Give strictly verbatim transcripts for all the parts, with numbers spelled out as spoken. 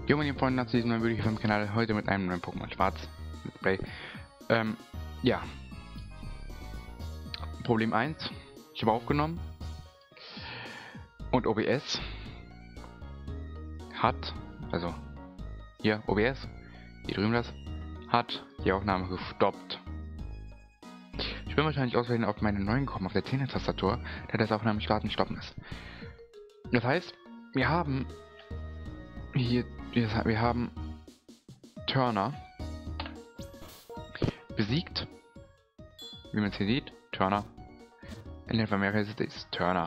Jo, meine Freunde, herzlich willkommen bei diesem Kanal, heute mit einem neuen Pokémon Schwarz. Mit Play. Ähm, ja. Problem eins. Ich habe aufgenommen. Und O B S hat, also hier O B S, hier drüben das, hat die Aufnahme gestoppt. Ich bin wahrscheinlich auswählen auf meine neuen kommen, auf der zehner-Tastatur, da das Aufnahme starten stoppen ist. Das heißt, wir haben hier, wir haben Turner besiegt. Wie man es hier sieht, Turner. In der Familie ist es Turner.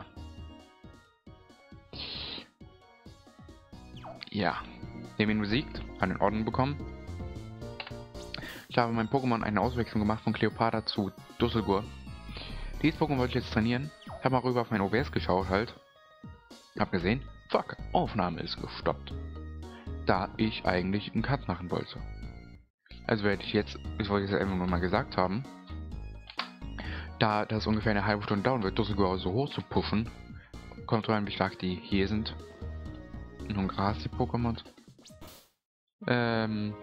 Ja, wir haben ihn besiegt, hat einen Orden bekommen. Ich habe meinem Pokémon eine Auswechslung gemacht von Cleopatra zu Dusselgur. Dieses Pokémon wollte ich jetzt trainieren. Ich habe mal rüber auf mein O B S geschaut halt. Hab gesehen, fuck, Aufnahme ist gestoppt. Da ich eigentlich einen Cut machen wollte. Also werde ich jetzt, ich wollte es einfach nur mal gesagt haben, da das ungefähr eine halbe Stunde dauern wird, Dusselgur so hoch zu pushen, kommt rein, wie stark die hier sind. Nun Gras, die Pokémon. Ähm.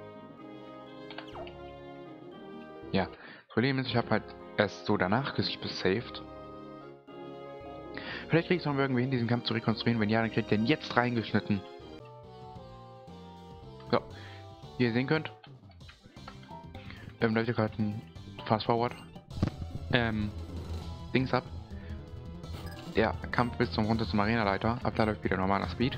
Ja, das Problem ist, ich habe halt erst so danach gesaved. Vielleicht kriege ich es noch irgendwie hin, diesen Kampf zu rekonstruieren. Wenn ja, dann kriegt ihr den jetzt reingeschnitten. So, wie ihr sehen könnt, ähm, läuft hier gerade ein Fast Forward. Ähm, Dings ab. Der Kampf bis zum runter zum Arenaleiter. Ab da läuft wieder normaler Speed.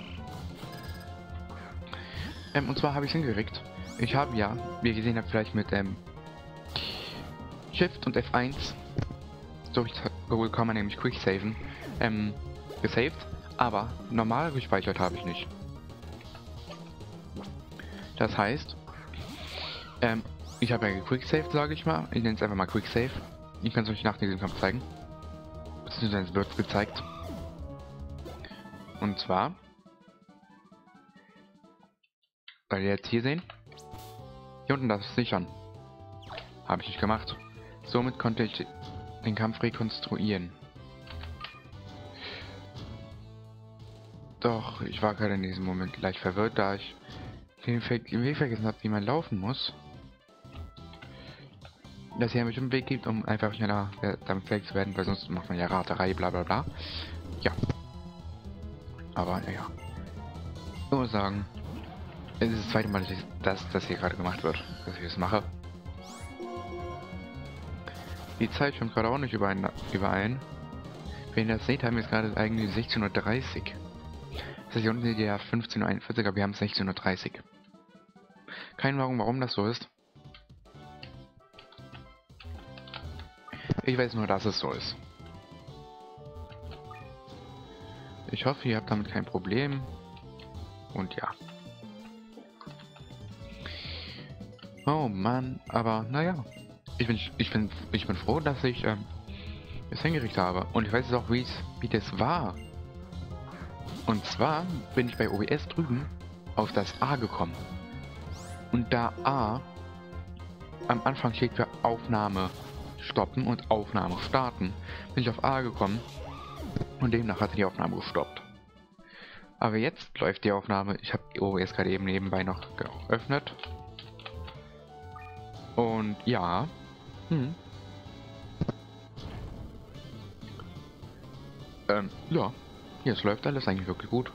Ähm, und zwar habe ich es hingekriegt. Ich habe ja, wie ihr gesehen habt, vielleicht mit ähm, Shift und F eins, so kann man nämlich Quick saven, ähm, gesaved, aber normal gespeichert habe ich nicht. Das heißt, ähm, ich habe ja Quick saved, sage ich mal. Ich nenne es einfach mal Quick Save. Ich kann es euch nach diesem Kampf zeigen. Beziehungsweise es wird gezeigt. Und zwar, weil ihr jetzt hier sehen, hier unten das sichern. Habe ich nicht gemacht. Somit konnte ich den Kampf rekonstruieren. Doch, ich war gerade in diesem Moment leicht verwirrt, da ich den Weg vergessen habe, wie man laufen muss. Dass hier einen bestimmten Weg gibt, um einfach schneller ja, damit fertig zu werden, weil sonst macht man ja Raterei, bla bla bla. Ja. Aber naja. Ich muss sagen, es ist das zweite Mal, dass das hier gerade gemacht wird, dass ich das mache. Die Zeit stimmt gerade auch nicht überein. überein. Wenn ihr das seht, haben wir jetzt gerade eigentlich sechzehn Uhr dreißig. Das heißt, hier unten seht ihr ja fünfzehn Uhr einundvierzig, aber wir haben sechzehn Uhr dreißig. Keine Ahnung, warum das so ist. Ich weiß nur, dass es so ist. Ich hoffe, ihr habt damit kein Problem. Und ja. Oh Mann, aber naja. Ich bin, ich bin, ich bin froh, dass ich ähm, es hingerichtet habe. Und ich weiß jetzt auch, wie es, wie das war. Und zwar bin ich bei O B S drüben auf das A gekommen. Und da A am Anfang steht für Aufnahme stoppen und Aufnahme starten, bin ich auf A gekommen und demnach hatte die Aufnahme gestoppt. Aber jetzt läuft die Aufnahme. Ich habe die O B S gerade eben nebenbei noch geöffnet. Und ja. Hm. Ähm, ja. Jetzt läuft alles eigentlich wirklich gut.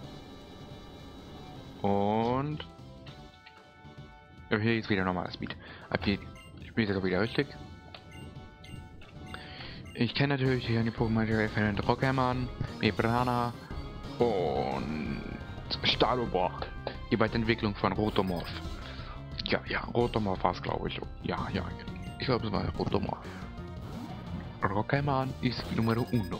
Und hier ist wieder normaler Speed. Ab hier spielt es auch wieder richtig. Ich kenne natürlich hier die Pokémon von Rockhammer, Mebrana und Staloborg. Die beiden Entwicklung von Rotomorph. Ja, ja, Rotomorph war es, glaube ich. Ja, ja, ich glaube, es war Rotomorph. Rockhammer ist Numero uno.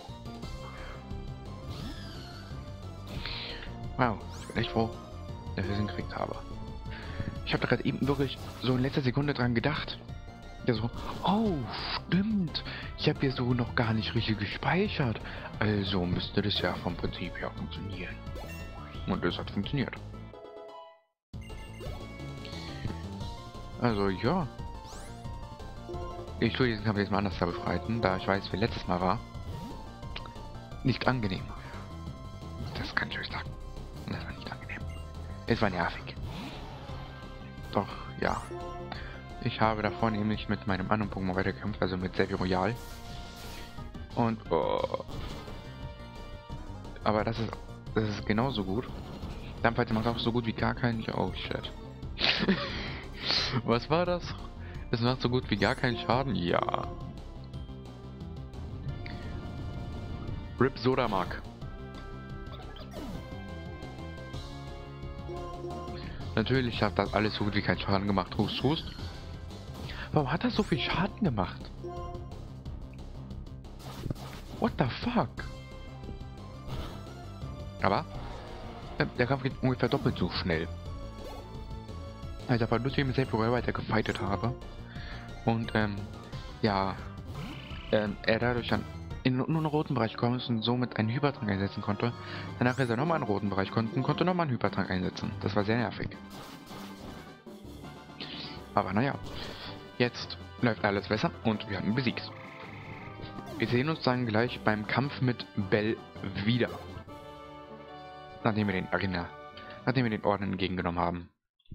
Wow, ich bin echt froh, dass ich es hingekriegt habe. Ich habe da gerade eben wirklich so in letzter Sekunde dran gedacht. Ja, so, oh, stimmt. Ich habe hier so noch gar nicht richtig gespeichert. Also müsste das ja vom Prinzip her funktionieren. Und das hat funktioniert. Also ja. Ich tue diesen Kampf jetzt mal anders befreiten, da ich weiß, wie letztes Mal war. Nicht angenehm. Das kann ich euch sagen. Das war nicht angenehm. Es war nervig. Doch, ja. Ich habe davor nämlich mit meinem anderen Pokémon weitergekämpft, also mit Serpy Royal. Und, oh. Aber das ist, das ist genauso gut. Dampfweite macht auch so gut wie gar keinen... Oh, shit. Was war das? Es macht so gut wie gar keinen Schaden? Ja. Rip Sodamark. Natürlich hat das alles so gut wie keinen Schaden gemacht. Hust, hust. Warum hat das so viel Schaden gemacht? What the fuck? Aber äh, der Kampf geht ungefähr doppelt so schnell. Als ich aber lustig mit Serpy Royal weiter gefightet habe. Und ähm, ja, ähm, er dadurch dann in nur einen roten Bereich gekommen ist und somit einen Hypertrank einsetzen konnte. Danach ist er nochmal einen roten Bereich konnte und konnte nochmal einen Hypertrank einsetzen. Das war sehr nervig. Aber naja, jetzt läuft alles besser und wir haben ihn besiegt. Wir sehen uns dann gleich beim Kampf mit Bell wieder. Nachdem wir den Arena, nachdem wir den Orden entgegengenommen haben.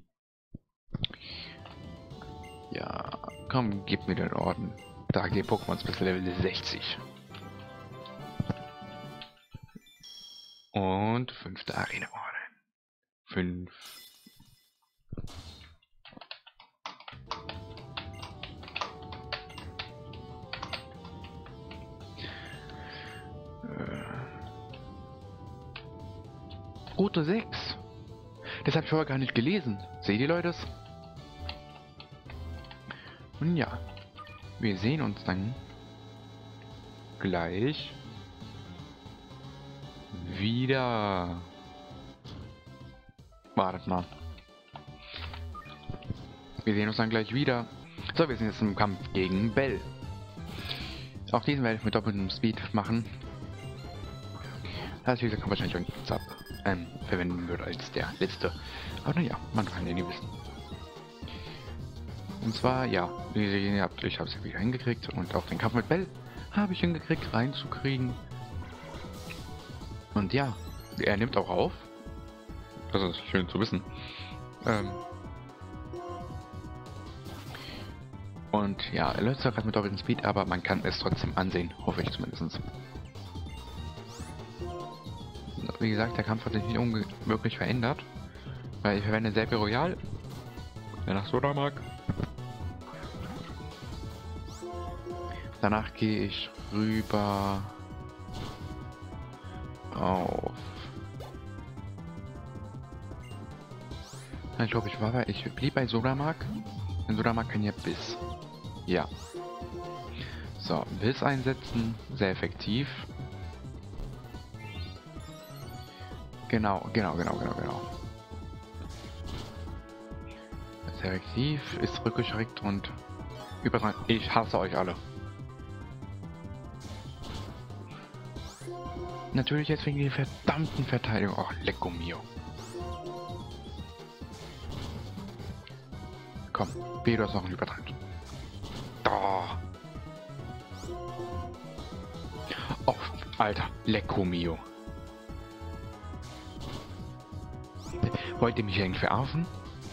Ja, komm, gib mir den Orden. Da geht Pokémon bis Level sechzig. Und fünfter Arena-Orden. Fünf. Route sechs. Das habe ich vorher gar nicht gelesen. Seht ihr, Leute? Und ja, wir sehen uns dann gleich wieder. Wartet mal. Wir sehen uns dann gleich wieder. So, wir sind jetzt im Kampf gegen Bell. Auch diesen werde ich mit doppeltem Speed machen. Also dieser Kampf wahrscheinlich irgendein Zap ähm, verwenden würde als der letzte. Aber naja, man kann ja nie wissen. Und zwar, ja, wie ihr gesehen habt, ich habe es wieder hingekriegt und auch den Kampf mit Bell habe ich hingekriegt reinzukriegen. Und ja, er nimmt auch auf. Das ist schön zu wissen. Ähm und ja, er läuft zwar gerade mit doppeltem Speed, aber man kann es trotzdem ansehen, hoffe ich zumindest. Wie gesagt, der Kampf hat sich nicht wirklich verändert, weil ich verwende Serpy Royal, der nach Sodamark. Danach gehe ich rüber auf... Ich glaube, ich war bei... Ich blieb bei Sodamark. In Sodamark kann ja Biss. Ja. So, Biss einsetzen. Sehr effektiv. Genau, genau, genau, genau, genau. Sehr effektiv, ist rückgeschreckt und übertragen. Ich hasse euch alle. Natürlich jetzt wegen der verdammten Verteidigung. Oh, lecco mio. Komm, B, du hast noch einen Übertrag. Oh. Oh, Alter, lecco mio. Wollt ihr mich irgendwie verarschen?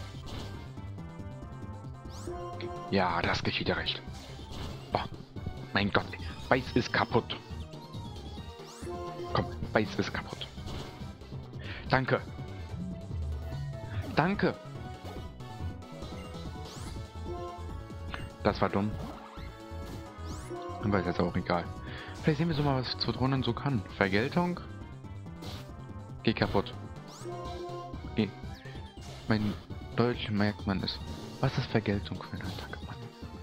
Ja, das geschieht ja recht. Oh, mein Gott, Beiß ist kaputt. Komm, Beiß ist kaputt. Danke. Danke. Das war dumm. Aber ist jetzt auch egal. Vielleicht sehen wir so mal, was Zotron so kann. Vergeltung. Geh kaputt. Geh. Mein Deutsch merkt man es. Was ist Vergeltung für ein Alltag, Mann?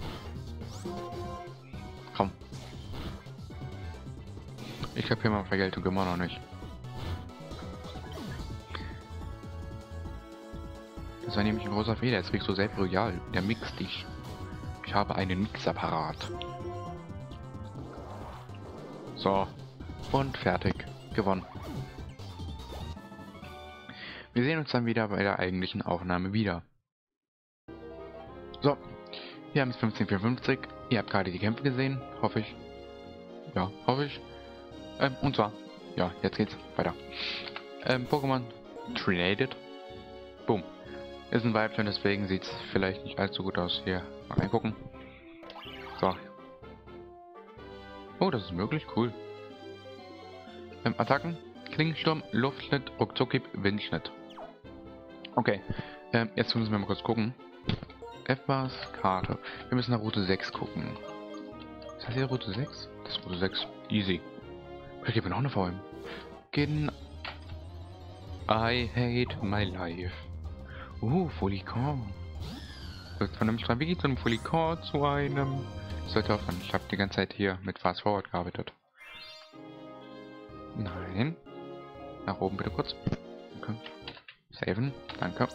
Komm. Ich kapiere mal Vergeltung immer noch nicht. Das war nämlich ein großer Fehler. Jetzt kriegst du Serpy Royal. Der mixt dich. Ich habe einen Mixapparat. So. Und fertig. Gewonnen. Wir sehen uns dann wieder bei der eigentlichen Aufnahme wieder. So. Wir haben es fünfzehn vierundfünfzig. Ihr habt gerade die Kämpfe gesehen. Hoffe ich. Ja, hoffe ich. Ähm, und zwar. Ja, jetzt geht's weiter. Ähm, Pokémon Trinated. Boom. Ist ein Weibchen, deswegen sieht es vielleicht nicht allzu gut aus. Hier, mal reingucken. So. Oh, das ist möglich, cool. Ähm, Attacken, Klingensturm, Luftschnitt, Ruckzuckhieb, Windschnitt. Okay, ähm, jetzt müssen wir mal kurz gucken. Etwas Karte. Wir müssen nach Route sechs gucken. Ist das hier Route sechs? Das ist Route sechs. Easy. Vielleicht gibt es noch eine V M. Gen I hate my life. Uh, Folicore. Wird von einem Stravigi zu einem Folicore zu einem... Sollte aufhören. Ich habe die ganze Zeit hier mit Fast Forward gearbeitet. Nein. Nach oben bitte kurz. Danke. Saven. Danke.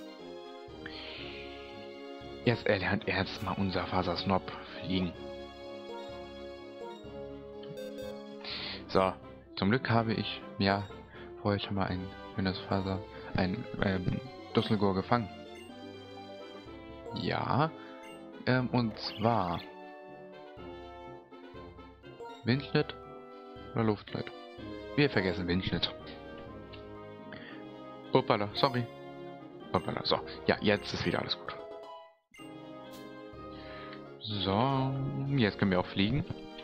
Jetzt erlernt erstmal unser Fasersnob fliegen. So. Zum Glück habe ich mir vorher schon mal ein schönes Faser, ein ähm, Dusselgur gefangen. Ja. Ähm, und zwar Windschnitt oder Luftschnitt? Wir vergessen Windschnitt. Hoppala, sorry. Hoppala, so. Ja, jetzt ist wieder alles gut. So, jetzt können wir auch fliegen.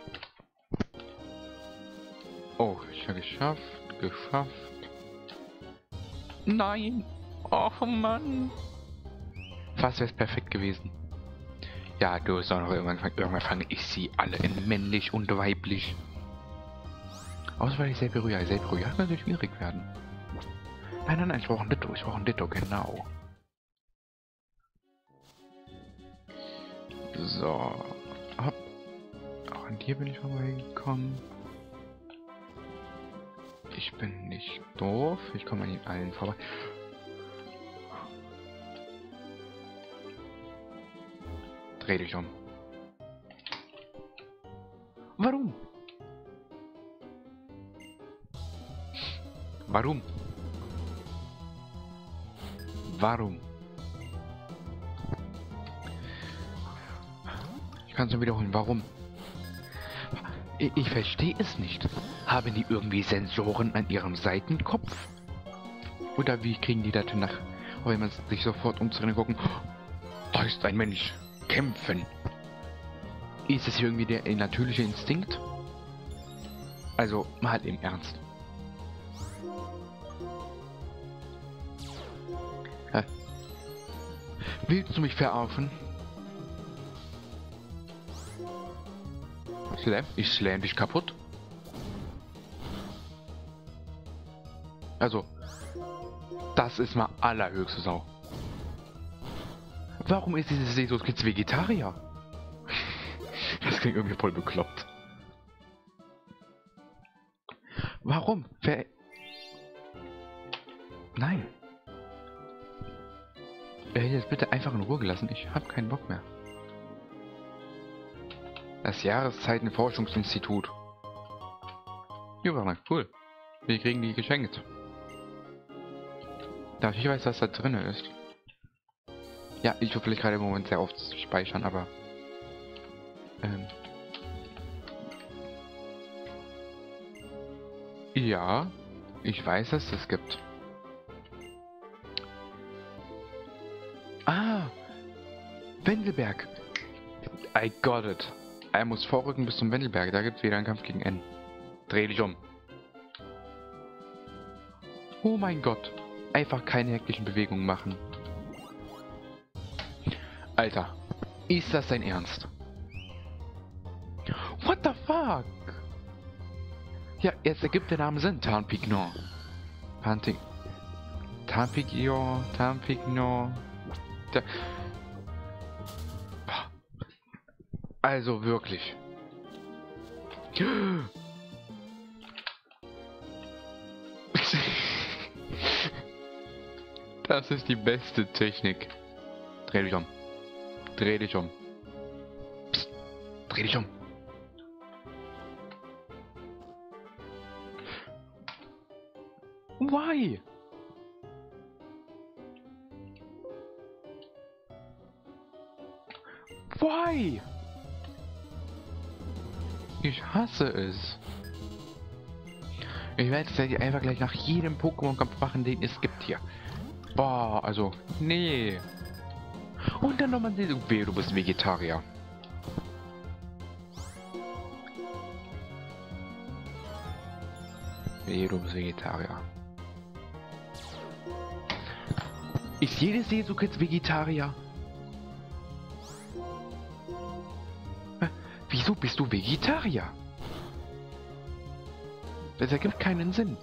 Oh, ich habe geschafft, geschafft. Nein! Oh Mann! Fast wäre es perfekt gewesen. Ja, du bist auch noch irgendwann, irgendwann fange ich sie alle in männlich und weiblich. Außer weil ich sehr berühre. Sehr berühre kann natürlich schwierig werden. Nein, nein, nein, ich brauche ein Ditto. Ich brauche ein Ditto, genau. So. Hopp. Auch an dir bin ich vorbeigekommen. Ich bin nicht doof. Ich komme an ihnen allen vorbei. Dreh dich um. Warum? Warum? Warum? Ich kann es nur wiederholen. Warum? Ich, ich verstehe es nicht. Haben die irgendwie Sensoren an ihrem Seitenkopf? Oder wie kriegen die das nach? Wenn man sich sofort umdrehen gucken. Da ist ein Mensch. Kämpfen. Ist es irgendwie der natürliche Instinkt? Also mal im Ernst. Hä? Willst du mich verarschen? Slam? Ich slam dich kaputt? Also, das ist mal allerhöchste Sau. Warum ist dieses Seesus-Kids Vegetarier? Das klingt irgendwie voll bekloppt. Warum? Wer... Nein. Er hätte jetzt bitte einfach in Ruhe gelassen. Ich habe keinen Bock mehr. Das Jahreszeitenforschungsinstitut. Ja, war mal cool. Wir kriegen die geschenkt. Da ich weiß, was da drin ist. Ja, ich will vielleicht gerade im Moment sehr oft speichern, aber... Ähm... Ja, ich weiß, dass es das gibt. Ah! Wendelberg! I got it. Er muss vorrücken bis zum Wendelberg. Da gibt es wieder einen Kampf gegen N. Dreh dich um. Oh mein Gott. Einfach keine hektischen Bewegungen machen. Alter. Ist das dein Ernst? What the fuck? Ja, jetzt ergibt der Name Sinn. Tarnpignor. Panting. Tarnpignor. Tarnpignor. Ta Also wirklich. Das ist die beste Technik. Dreh dich um. Dreh dich um. Psst. Dreh dich um. Why? Why? Ich hasse es. Ich werde es einfach gleich nach jedem Pokémon-Kampf machen, den es gibt hier. Boah, also, nee. Und dann nochmal diese, wehe, du bist Vegetarier. Wehe, du bist Vegetarier. Ist jedes Seesuch jetzt Vegetarier? Äh, wieso bist du Vegetarier? Das ergibt keinen Sinn.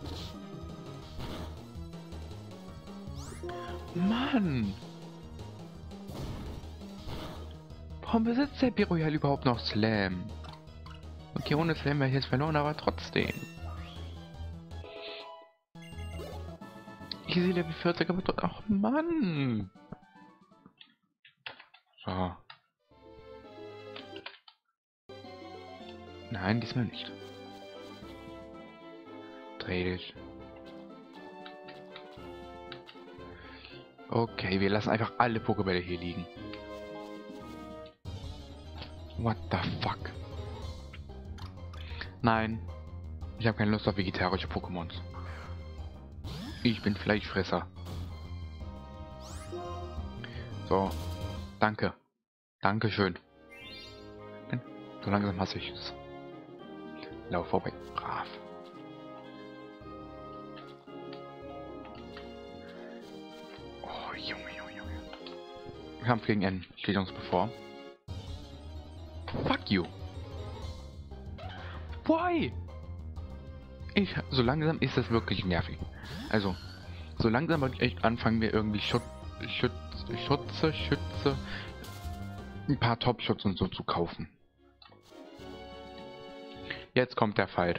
Mann! Warum besitzt der Biroyal überhaupt noch Slam? Okay, ohne Slam wäre ich jetzt verloren, aber trotzdem. Easy Level vierzig, aber doch... Ach Mann! So. Nein, diesmal nicht. Dreh dich. Okay, wir lassen einfach alle Pokébälle hier liegen. What the fuck? Nein. Ich habe keine Lust auf vegetarische Pokémons. Ich bin Fleischfresser. So. Danke. Dankeschön. So langsam hasse ich es. Lauf vorbei. Brav. Oh, Junge, Junge, Junge. Kampf gegen N steht uns bevor. Fuck you. Why? Ich, so langsam ist das wirklich nervig. Also, so langsam wird echt anfangen wir irgendwie Schut, Schütz, Schutze, Schütze, ein paar Top-Schutz und so zu kaufen. Jetzt kommt der Fight.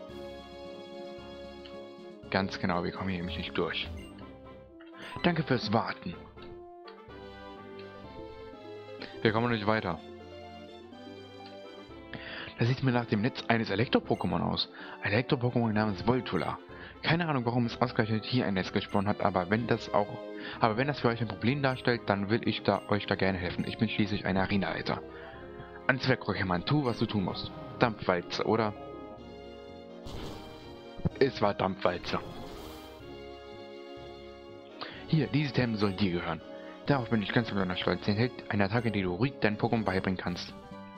Ganz genau, wir kommen hier nämlich nicht durch. Danke fürs Warten. Wir kommen nicht weiter. Das sieht mir nach dem Netz eines Elektro-Pokémon aus. Ein Elektro-Pokémon namens Voltula. Keine Ahnung, warum es ausgerechnet hier ein Netz gesponnen hat, aber wenn das auch, aber wenn das für euch ein Problem darstellt, dann will ich da euch da gerne helfen. Ich bin schließlich ein Arena-Leiter. An Zwerg-Pokémon, tu, was du tun musst. Dampfwalze, oder? Es war Dampfwalze. Hier, diese Themen sollen dir gehören. Darauf bin ich ganz besonders stolz. Sie enthält eine Attacke, die du ruhig deinen Pokémon beibringen kannst.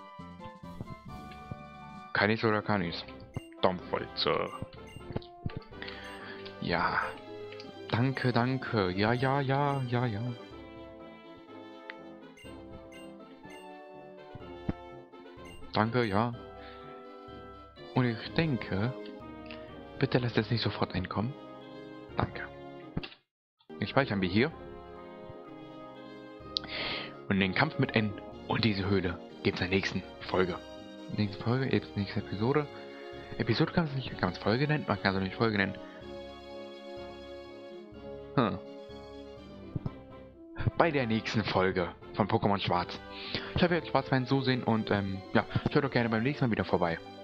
Kann ich's oder kann ich's? Dampfwalze. Ja. Danke, danke. Ja, ja, ja, ja, ja. Danke, ja. Und ich denke, bitte lasst es nicht sofort einkommen. Danke. Den speichern wir hier. Und den Kampf mit N und diese Höhle gibt es in der nächsten Folge. Nächste Folge, jetzt nächste Episode. Episode kann man es nicht, kann man es Folge nennen? Man kann es nicht Folge nennen. Hm. Bei der nächsten Folge von Pokémon Schwarz. Ich hoffe, ihr habt Spaß beim Zusehen und ähm, ja, schaut doch gerne beim nächsten Mal wieder vorbei.